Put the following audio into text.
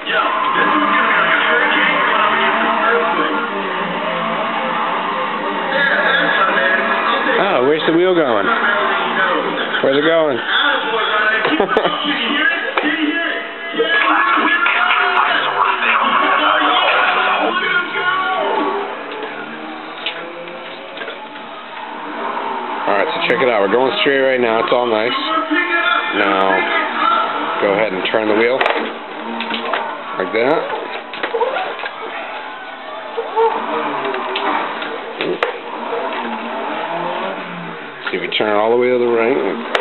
Oh, where's the wheel going? Where's it going? Alright, so check it out. We're going straight right now. It's all nice. Now, go ahead and turn the wheel. Like that. See if you turn it all the way to the right.